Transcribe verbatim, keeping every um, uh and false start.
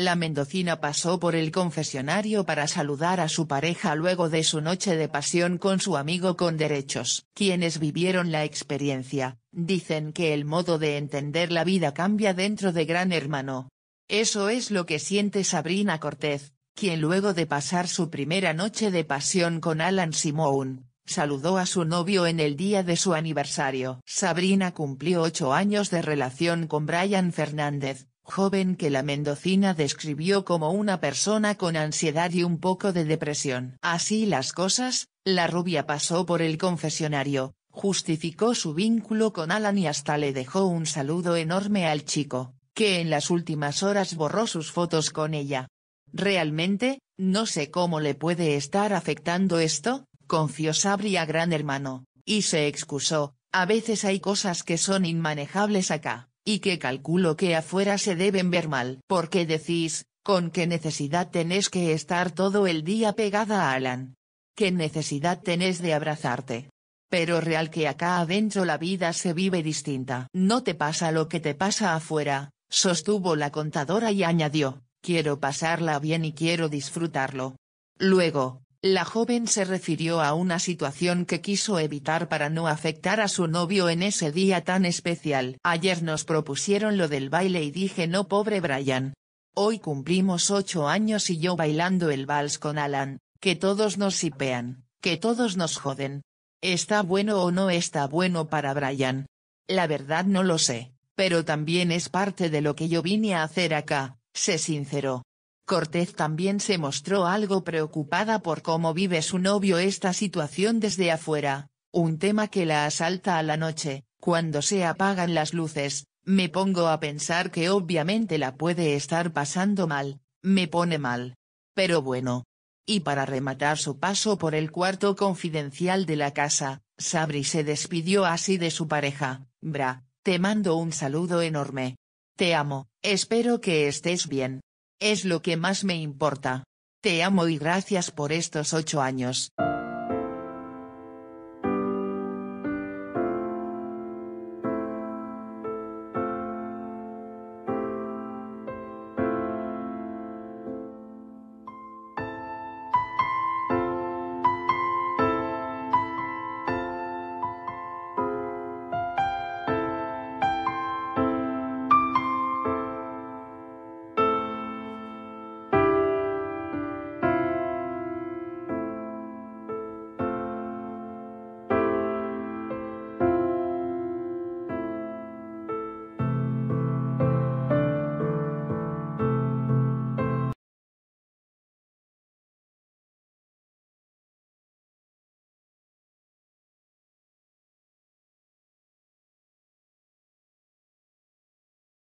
La mendocina pasó por el confesionario para saludar a su pareja luego de su noche de pasión con su amigo con derechos. Quienes vivieron la experiencia, dicen que el modo de entender la vida cambia dentro de Gran Hermano. Eso es lo que siente Sabrina Cortez, quien luego de pasar su primera noche de pasión con Alan Simone, saludó a su novio en el día de su aniversario. Sabrina cumplió ocho años de relación con Brian Fernández, joven que la mendocina describió como una persona con ansiedad y un poco de depresión. Así las cosas, la rubia pasó por el confesionario, justificó su vínculo con Alan y hasta le dejó un saludo enorme al chico, que en las últimas horas borró sus fotos con ella. Realmente, no sé cómo le puede estar afectando esto, confió Sabri a Gran Hermano, y se excusó, a veces hay cosas que son inmanejables acá, y que calculo que afuera se deben ver mal. ¿Por qué decís, con qué necesidad tenés que estar todo el día pegada a Alan? ¿Qué necesidad tenés de abrazarte? Pero real que acá adentro la vida se vive distinta. No te pasa lo que te pasa afuera, sostuvo la contadora y añadió, quiero pasarla bien y quiero disfrutarlo. Luego, la joven se refirió a una situación que quiso evitar para no afectar a su novio en ese día tan especial. Ayer nos propusieron lo del baile y dije no, pobre Brian. Hoy cumplimos ocho años y yo bailando el vals con Alan, que todos nos sipean, que todos nos joden. ¿Está bueno o no está bueno para Brian? La verdad no lo sé, pero también es parte de lo que yo vine a hacer acá, se sinceró. Cortez también se mostró algo preocupada por cómo vive su novio esta situación desde afuera, un tema que la asalta a la noche, cuando se apagan las luces, me pongo a pensar que obviamente la puede estar pasando mal, me pone mal. Pero bueno. Y para rematar su paso por el cuarto confidencial de la casa, Sabri se despidió así de su pareja, Bra, te mando un saludo enorme. Te amo, espero que estés bien. Es lo que más me importa. Te amo y gracias por estos ocho años.